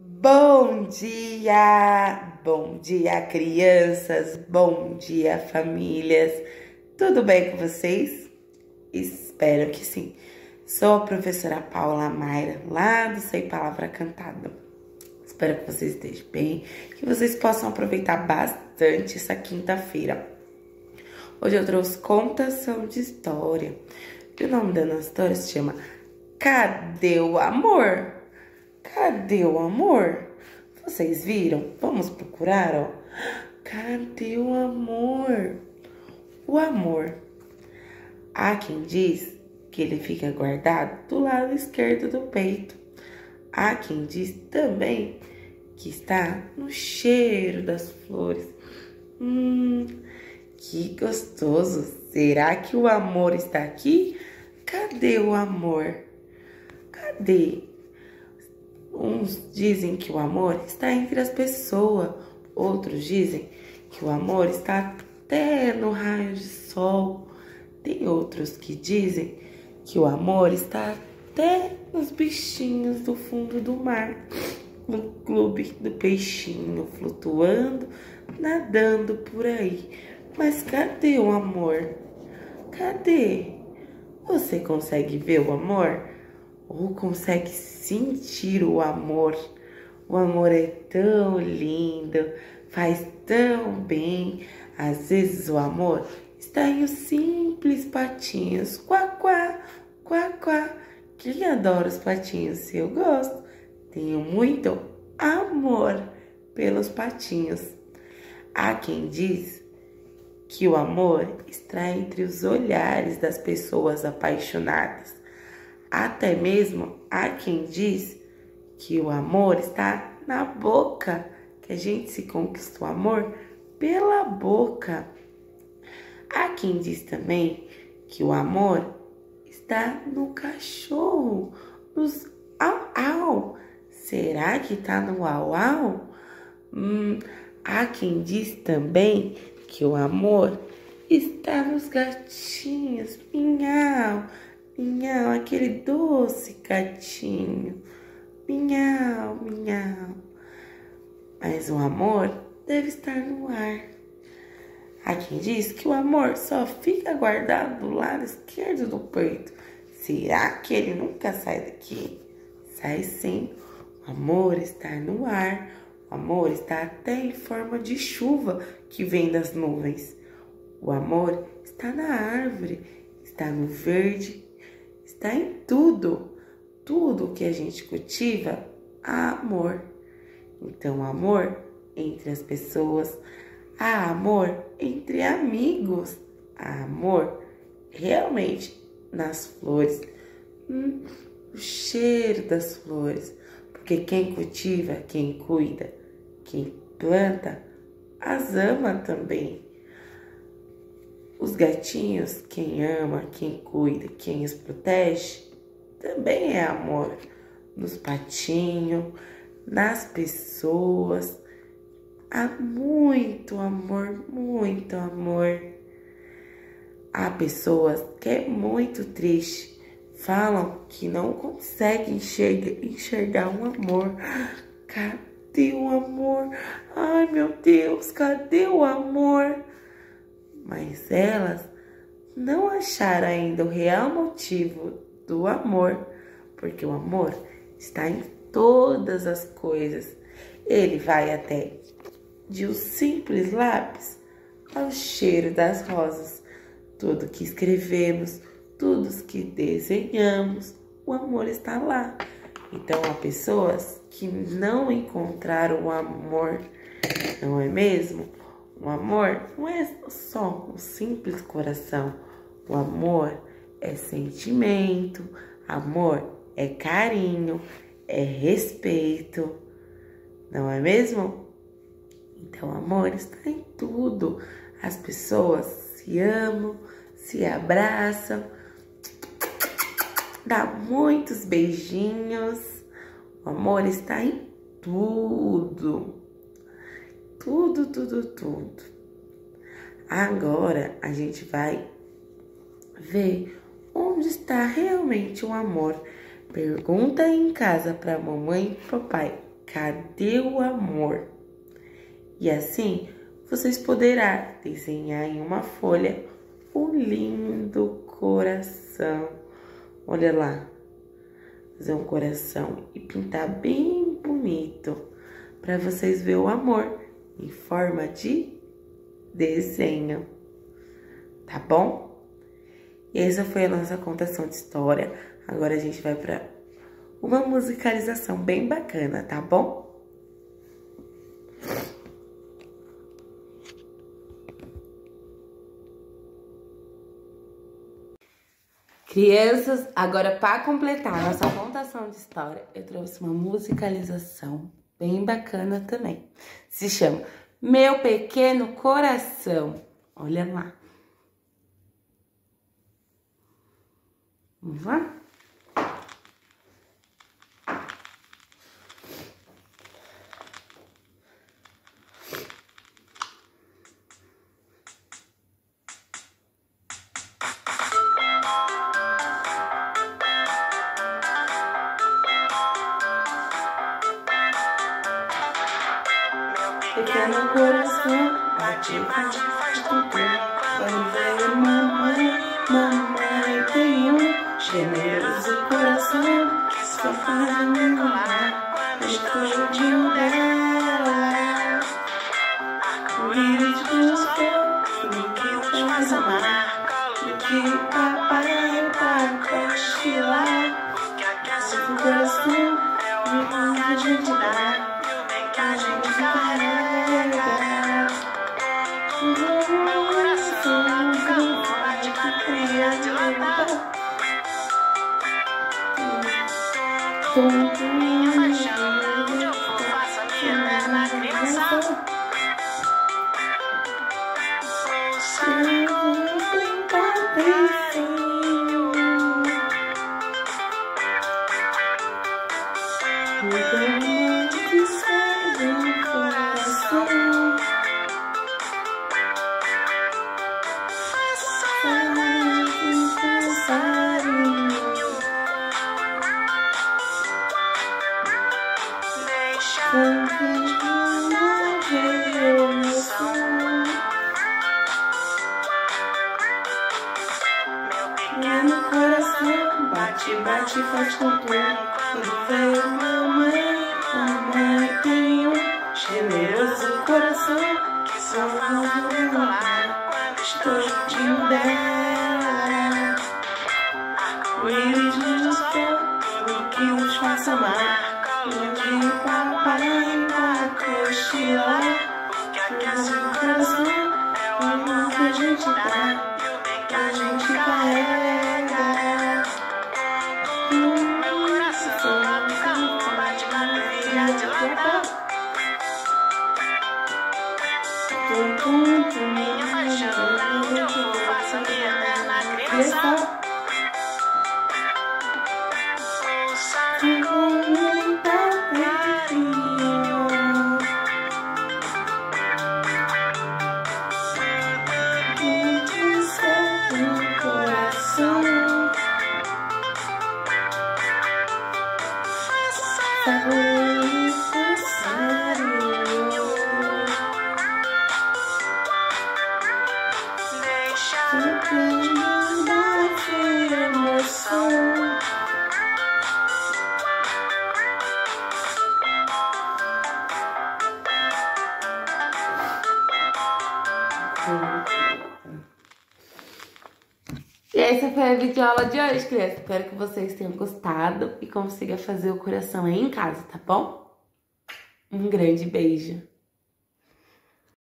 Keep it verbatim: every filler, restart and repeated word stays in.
Bom dia! Bom dia, crianças! Bom dia, famílias! Tudo bem com vocês? Espero que sim. Sou a professora Paula Mayra, lá do Sei Palavra Cantada. Espero que vocês estejam bem, que vocês possam aproveitar bastante essa quinta-feira. Hoje eu trouxe contação de história. E o nome da nossa história se chama Cadê o Amor? Cadê o amor? Vocês viram? Vamos procurar, ó. Cadê o amor? O amor. Há quem diz que ele fica guardado do lado esquerdo do peito. Há quem diz também que está no cheiro das flores. Hum, que gostoso. Será que o amor está aqui? Cadê o amor? Cadê? Uns dizem que o amor está entre as pessoas, outros dizem que o amor está até no raio de sol. Tem outros que dizem que o amor está até nos bichinhos do fundo do mar, no clube do peixinho flutuando, nadando por aí. Mas cadê o amor? Cadê? Você consegue ver o amor? Ou consegue sentir o amor? O amor é tão lindo, faz tão bem. Às vezes o amor está em os simples patinhos. Quá, quá, quá, quá. Quem adora os patinhos? Eu gosto. Tenho muito amor pelos patinhos. Há quem diz que o amor está entre os olhares das pessoas apaixonadas. Até mesmo há quem diz que o amor está na boca, que a gente se conquista o amor pela boca. Há quem diz também que o amor está no cachorro, nos au-au. Será que está no au-au? Hum, há quem diz também que o amor está nos gatinhos, miau. Minhau, aquele doce gatinho. Minhau, minhau. Mas o amor deve estar no ar. Há quem diz que o amor só fica guardado do lado esquerdo do peito. Será que ele nunca sai daqui? Sai sim. O amor está no ar. O amor está até em forma de chuva que vem das nuvens. O amor está na árvore, está no verde, está em tudo, tudo que a gente cultiva, há amor. Então, amor entre as pessoas, há amor entre amigos, há amor realmente nas flores. Hum, o cheiro das flores, porque quem cultiva, quem cuida, quem planta, as ama também. Os gatinhos, quem ama, quem cuida, quem os protege, também é amor. Nos patinhos, nas pessoas, há muito amor, muito amor. Há pessoas que é muito triste, falam que não conseguem enxergar, enxergar um amor. Cadê o amor? Ai, meu Deus, cadê o amor? Mas elas não acharam ainda o real motivo do amor, porque o amor está em todas as coisas. Ele vai até de um simples lápis ao cheiro das rosas. Tudo que escrevemos, tudo que desenhamos, o amor está lá. Então, há pessoas que não encontraram o amor, não é mesmo? O amor não é só um simples coração. O amor é sentimento, amor é carinho, é respeito, não é mesmo? Então, o amor está em tudo. As pessoas se amam, se abraçam, dá muitos beijinhos. O amor está em tudo. Tudo, tudo, tudo. Agora a gente vai ver onde está realmente o amor. Pergunta aí em casa para a mamãe e papai. cadê o amor? E assim, vocês poderão desenhar em uma folha um lindo coração. Olha lá, fazer um coração e pintar bem bonito para vocês verem o amor em forma de desenho, tá bom? E essa foi a nossa contação de história. Agora a gente vai para uma musicalização bem bacana, tá bom? Crianças, agora para completar a nossa contação de história, eu trouxe uma musicalização bem bacana também. Se chama Meu Pequeno Coração. Olha lá. Vamos lá? Pequeno coração, bate, bate, faz tudo. Quando veio mamãe, mamãe tem um generoso coração que só faz me enrolar no escondinho dela. Arco-íris do céu, tudo que nos faz amar, colo de papai pra cochilar. O que aquece o coração, me vontade de dar, e o bem que a gente carrega. Tanto minha paixão, onde eu for, faço a minha eterna criança. O sangue fica perfeito. O amor que sai do coração. Faz um passarinho. Meu pequeno coração bate, bate, faz tudo. Quando veio mamãe, mamãe tem um generoso coração que só faz me enrolar quando estou juntinho dela. Arco-íris no céu, tudo que nos faz amar. De papai pra cochilar. O que aquece o coração é o amor que a gente dá, e o bem que a gente carrega. Meu coração calmo, bate bateria de lata. Tanto minha paixão, onde eu for, faço a minha eterna criança. O sangue tá E essa foi a videoaula de hoje, criança. Espero que vocês tenham gostado e consigam fazer o coração aí em casa, tá bom? Um grande beijo.